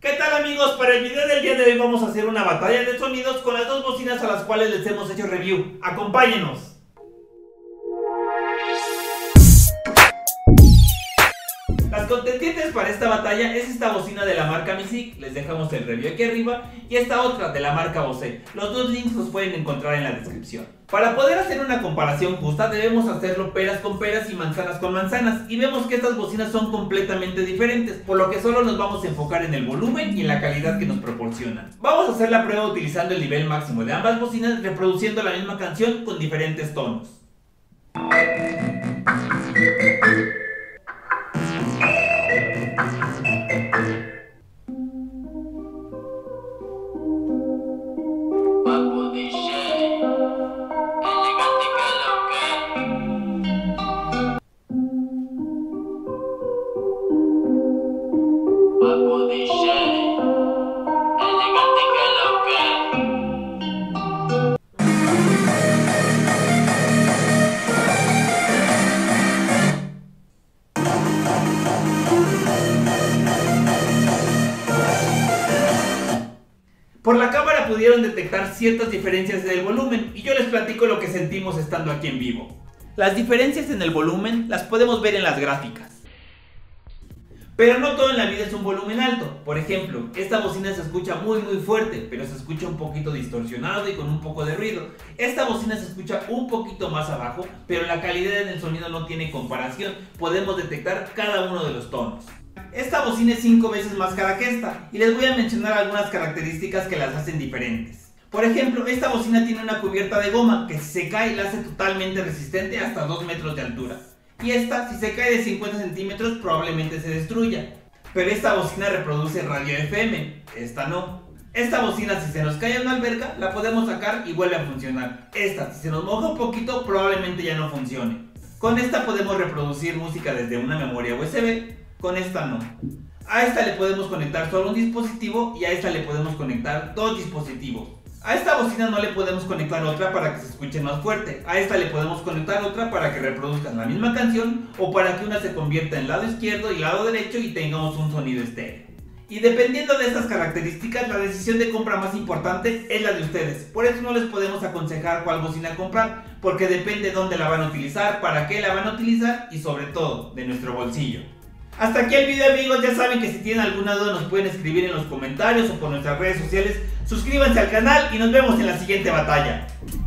¿Qué tal amigos? Para el video del día de hoy vamos a hacer una batalla de sonidos con las dos bocinas a las cuales les hemos hecho review. ¡Acompáñenos! Las contendientes para esta batalla es esta bocina de la marca Music, les dejamos el review aquí arriba, y esta otra de la marca Bose. Los dos links los pueden encontrar en la descripción. Para poder hacer una comparación justa debemos hacerlo peras con peras y manzanas con manzanas, y vemos que estas bocinas son completamente diferentes, por lo que solo nos vamos a enfocar en el volumen y en la calidad que nos proporcionan. Vamos a hacer la prueba utilizando el nivel máximo de ambas bocinas, reproduciendo la misma canción con diferentes tonos. Por la cámara pudieron detectar ciertas diferencias del volumen y yo les platico lo que sentimos estando aquí en vivo. Las diferencias en el volumen las podemos ver en las gráficas. Pero no todo en la vida es un volumen alto. Por ejemplo, esta bocina se escucha muy fuerte, pero se escucha un poquito distorsionado y con un poco de ruido. Esta bocina se escucha un poquito más abajo, pero la calidad en el sonido no tiene comparación. Podemos detectar cada uno de los tonos. Esta bocina es 5 veces más cara que esta, y les voy a mencionar algunas características que las hacen diferentes. Por ejemplo, esta bocina tiene una cubierta de goma que si se cae la hace totalmente resistente hasta 2 metros de altura. Y esta, si se cae de 50 centímetros, probablemente se destruya. Pero esta bocina reproduce radio FM, esta no. Esta bocina, si se nos cae en una alberca, la podemos sacar y vuelve a funcionar. Esta, si se nos moja un poquito, probablemente ya no funcione. Con esta podemos reproducir música desde una memoria USB, con esta no. A esta le podemos conectar solo un dispositivo y a esta le podemos conectar 2 dispositivos. A esta bocina no le podemos conectar otra para que se escuche más fuerte. A esta le podemos conectar otra para que reproduzcan la misma canción o para que una se convierta en lado izquierdo y lado derecho y tengamos un sonido estéreo. Y dependiendo de estas características, la decisión de compra más importante es la de ustedes. Por eso no les podemos aconsejar cuál bocina comprar, porque depende de dónde la van a utilizar, para qué la van a utilizar y sobre todo de nuestro bolsillo. Hasta aquí el video amigos, ya saben que si tienen alguna duda nos pueden escribir en los comentarios o por nuestras redes sociales. Suscríbanse al canal y nos vemos en la siguiente batalla.